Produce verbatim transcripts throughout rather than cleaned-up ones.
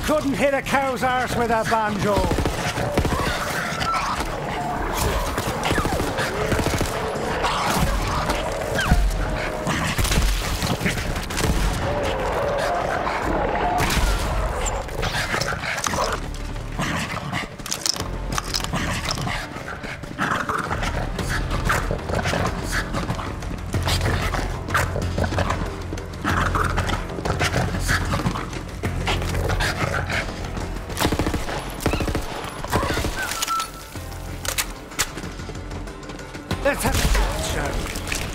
couldn't hit a cow's arse with a banjo. Let's have a joke.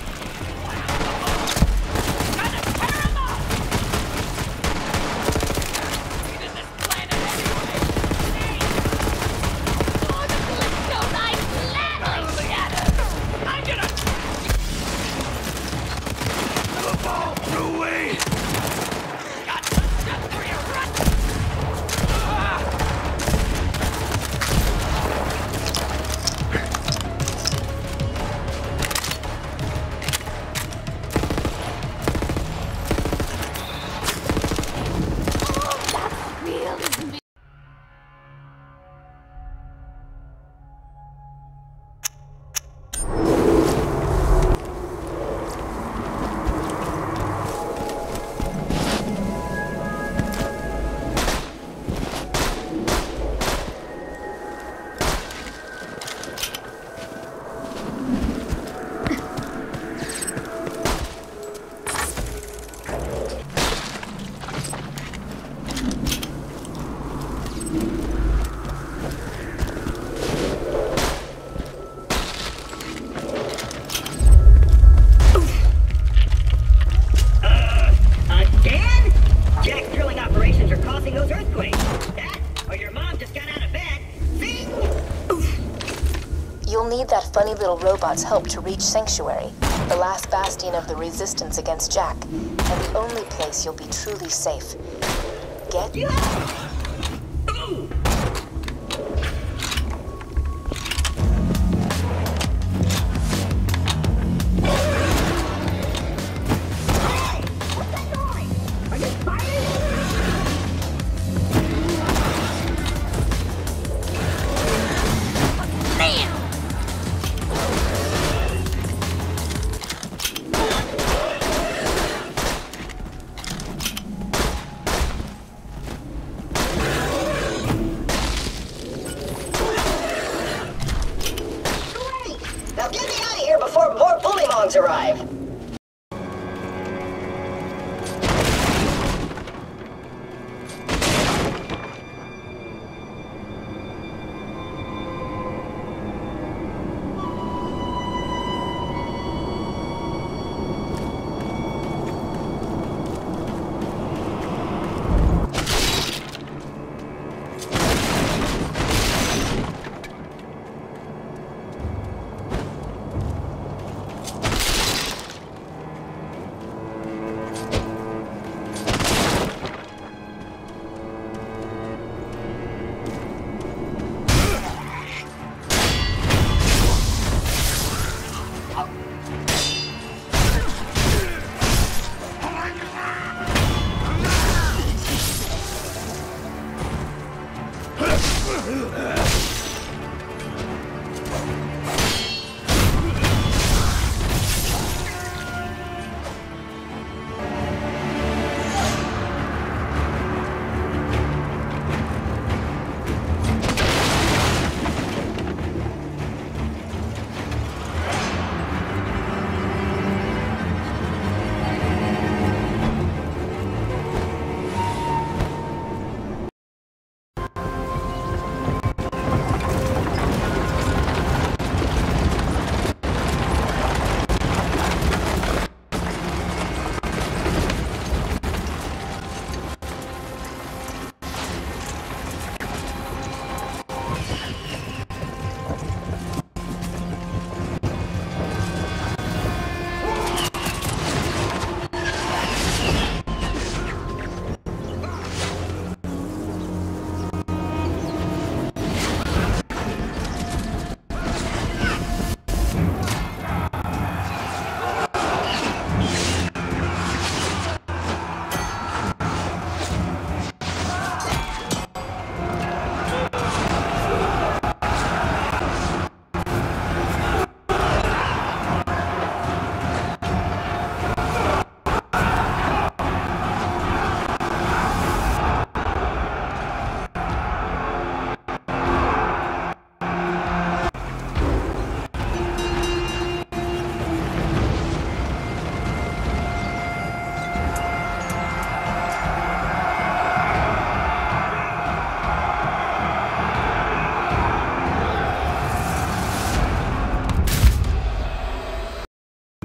You'll need that funny little robot's help to reach Sanctuary, the last bastion of the resistance against Jack, and the only place you'll be truly safe. Get?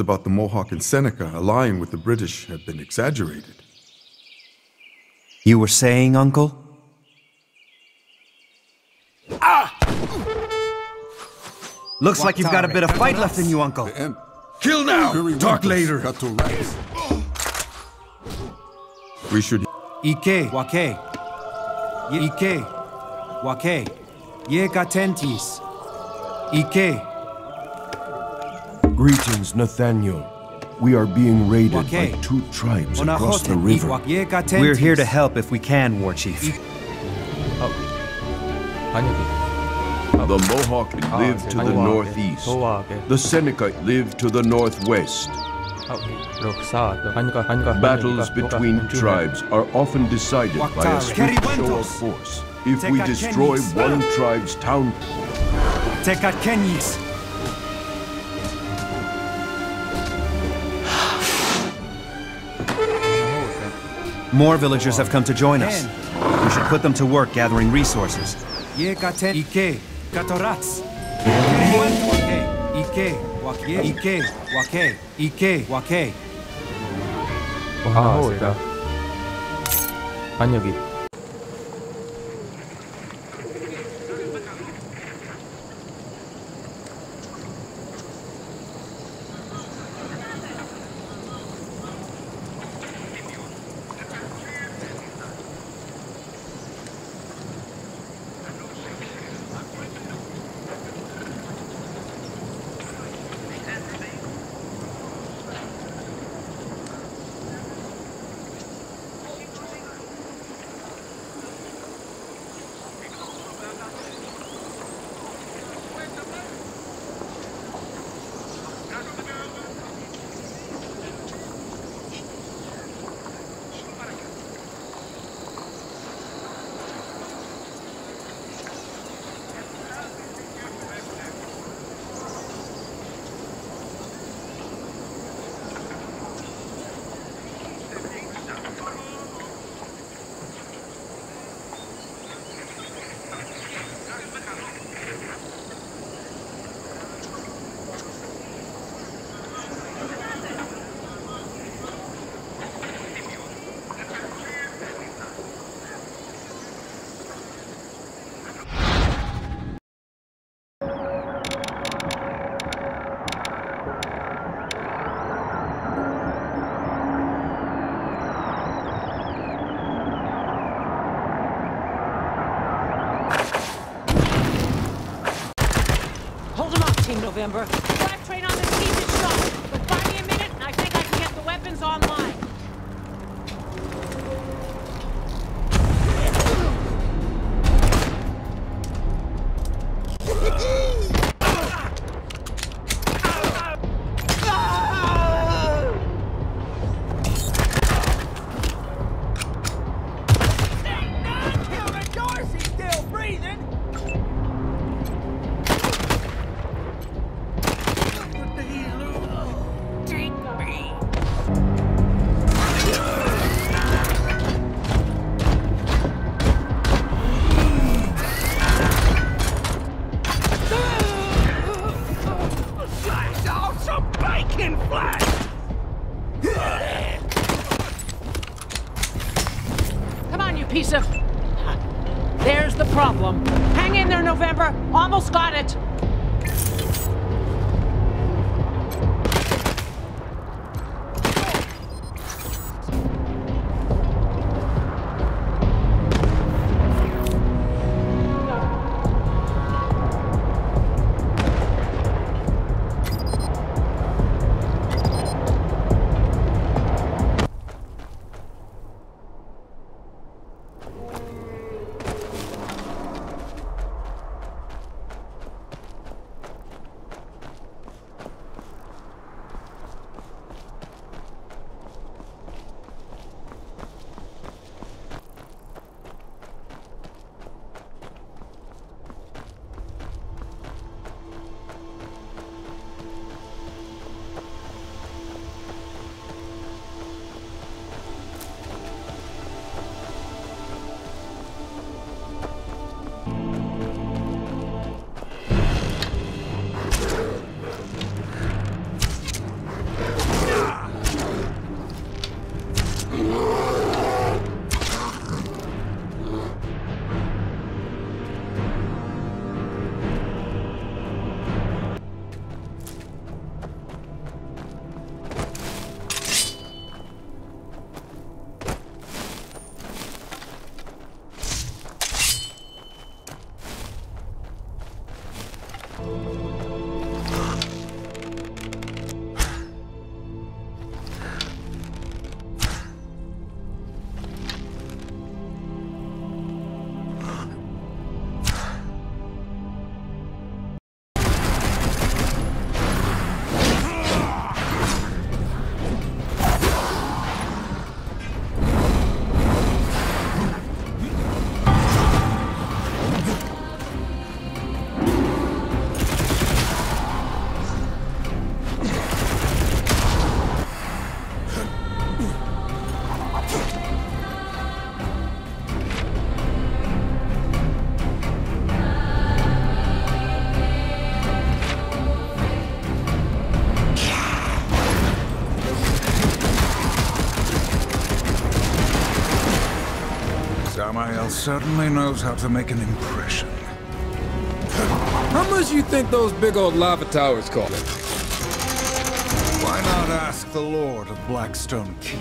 about the Mohawk and Seneca allying with the British have been exaggerated. You were saying, Uncle? Ah! Looks like you've got a bit of fight left in you, Uncle. Kill now! Talk later! We should... Ike, wake. Ike, wake. Ye katentis. Ike. Greetings, Nathaniel. We are being raided Wake. by two tribes across the river. We're here to help if we can, War Chief. The Mohawk live to the northeast. The Seneca live to the northwest. Battles between tribes are often decided by a swift show of force. If we destroy one tribe's town... More villagers have come to join us. We should put them to work gathering resources. Ye katen Ike, katorats. Ike, wake, Ike, wake, Ike, wake. 와, 반역이. November. Black train on the team is shot, but buy me a minute and I think I can get the weapons online. Piece of... There's the problem. Hang in there, November. Almost got it. Samael certainly knows how to make an impression. How much do you think those big old lava towers cost? Why not ask the Lord of Blackstone Keep?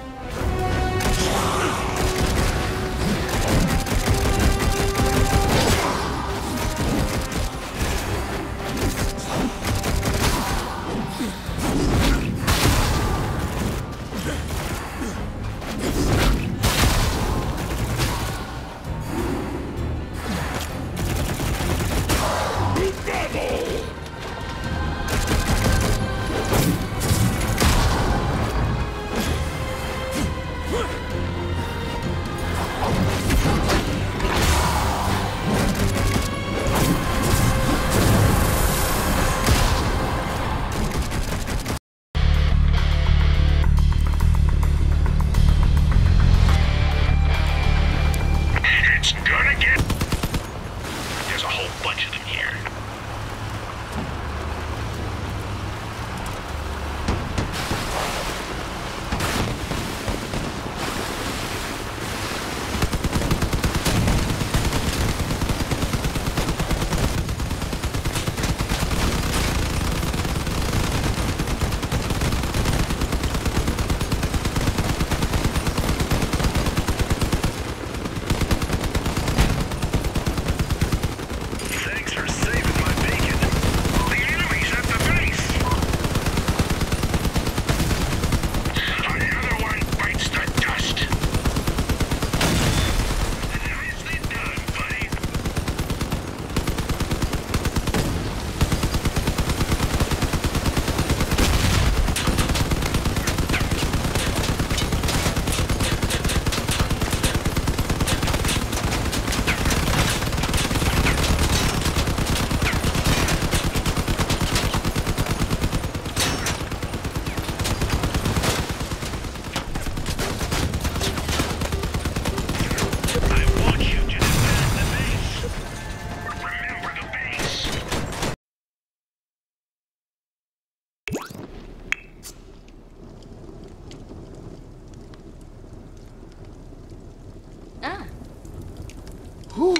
Whew.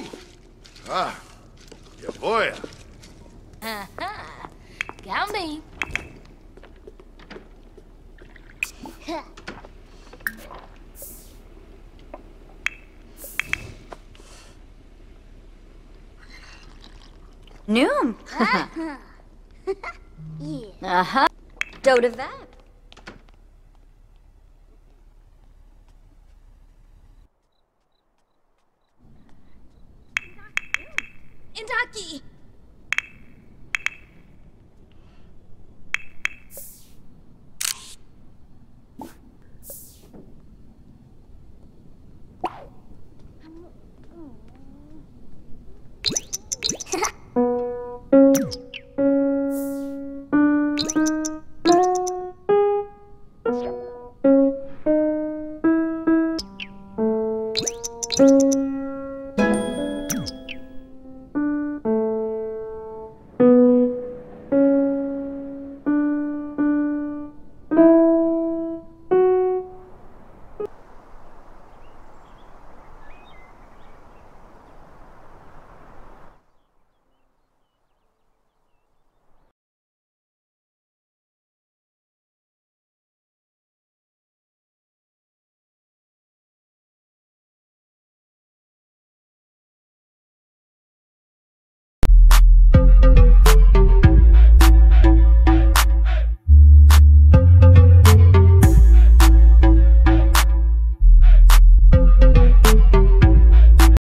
Ah, yeah, boy. Uh-huh. Got me. Noom. Yeah. Uh-huh. Doda that. Indaki. Thank you.